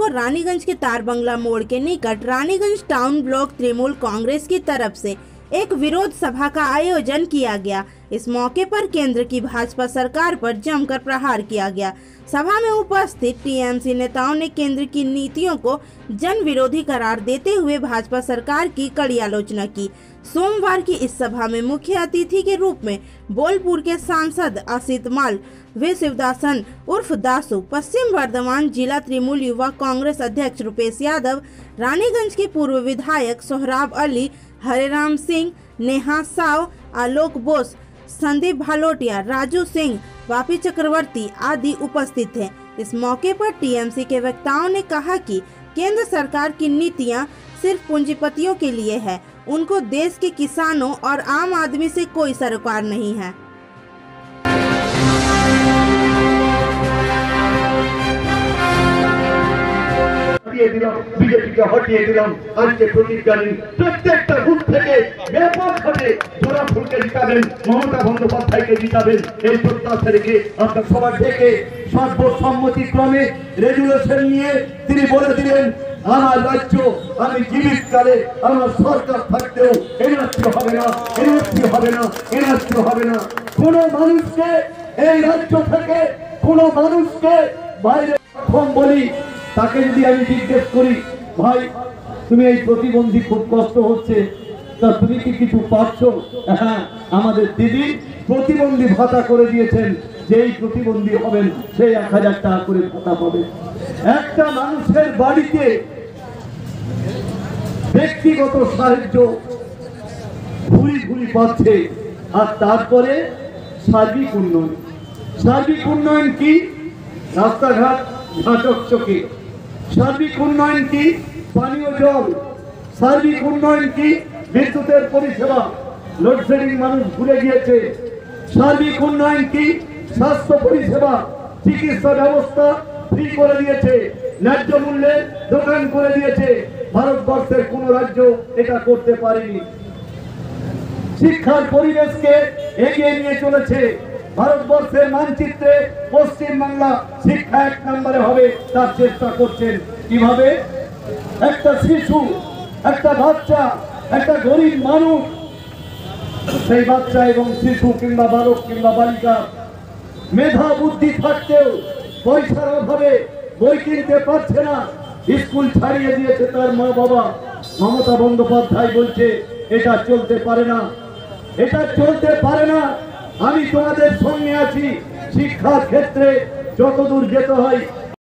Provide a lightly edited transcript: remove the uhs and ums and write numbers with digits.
को रानीगंज के तारबंगला मोड़ के निकट रानीगंज टाउन ब्लॉक तृणमूल कांग्रेस की तरफ से एक विरोध सभा का आयोजन किया गया। इस मौके पर केंद्र की भाजपा सरकार पर जमकर प्रहार किया गया। सभा में उपस्थित टीएमसी नेताओं ने केंद्र की नीतियों को जन विरोधी करार देते हुए भाजपा सरकार की कड़ी आलोचना की। सोमवार की इस सभा में मुख्य अतिथि के रूप में बोलपुर के सांसद असित माल व शिवदासन उर्फ दासू, पश्चिम वर्धमान जिला तृणमूल युवा कांग्रेस अध्यक्ष रुपेश यादव, रानीगंज के पूर्व विधायक सोहराब अली, हरेराम सिंह, नेहा साव, आलोक बोस, संदीप भालोटिया, राजू सिंह, वापी चक्रवर्ती आदि उपस्थित थे। इस मौके पर टीएमसी के वक्ताओं ने कहा कि केंद्र सरकार की नीतियां सिर्फ पूंजीपतियों के लिए है, उनको देश के किसानों और आम आदमी से कोई सरोकार नहीं है। बीजेपी के हटिए दिलाम आज के प्रतिज्ञानी प्रत्येकটা বুথ থেকে ব্যাপকভাবে জোড়া ফুলকে জিতাবেন, মমতা বন্দ্যোপাধ্যায়কে জিতাবেন এই প্রত্যাশা রেখে আপনার সবার থেকে সর্বসম্মতিক্রমে রেজুলেশন নিয়ে তিনি বলে দিলেন আমার রাজ্য আমি জীবিতকালে আমার সরকার থাকতেও এনআরসি হবে না, এনআরসি হবে না, এনআরসি হবে না। কোন মানুষকে এই রাজ্য থেকে কোন মানুষকে বাইরে কম বলি তাকে যদি আমি জিজ্ঞেস করি ভাই তুমি এই প্রতিবন্ধী খুব কষ্ট হচ্ছে তা তুমি কি কিছু পাচ্ছ? হ্যাঁ, আমাদের দিদি প্রতিবন্ধী ভাতা করে দিয়েছেন, যেই প্রতিবন্ধী হবেন সেই 1000 টাকা করে ভাতা পাবে। একটা মানুষের বাড়িতে ব্যক্তিগত সাহায্য ঘুরি ঘুরি পাচ্ছে। আর তারপরে সার্বিক উন্নয়ন। সার্বিক উন্নয়ন কি? রাস্তাঘাট ঝাঁচকচকে। সার্বিক উন্নয়ন কি? পানীয় জল। সার্বিক উন্নয়ন কি? বিদ্যুতের পরিষেবা। লোডশেডিং মানুষ ভুলে গিয়েছে। সার্বিক উন্নয়ন কি? স্বাস্থ্য পরিষেবা, চিকিৎসা ব্যবস্থা ফ্রি করে দিয়েছে, ন্যায্য মূল্যে দোকান করে দিয়েছে। ভারতবর্ষের কোন রাজ্য এটা করতে পারেনি। শিক্ষার পরিবেশকে এগিয়ে নিয়ে চলেছে। ভারতবর্ষের মানচিত্রে পশ্চিমবাংলা শিক্ষা 1 নম্বরে হবে তার চেষ্টা করছেন। কিভাবে? একটা শিশু, একটা বাচ্চা, একটা গরিব মানুষ, সেই বাচ্চা এবং শিশু কিংবা বালক কিংবা বালিকা মেধা বুদ্ধি থাকতেও পয়সার অভাবে বই কিনতে পারছে না, স্কুল ছাড়িয়ে দিয়েছে তার মা বাবা। মমতা বন্দ্যোপাধ্যায় বলছে এটা চলতে পারে না, এটা চলতে পারে না। আমি তোমাদের সঙ্গে আছি। শিক্ষার ক্ষেত্রে যতদূর যেতে হয়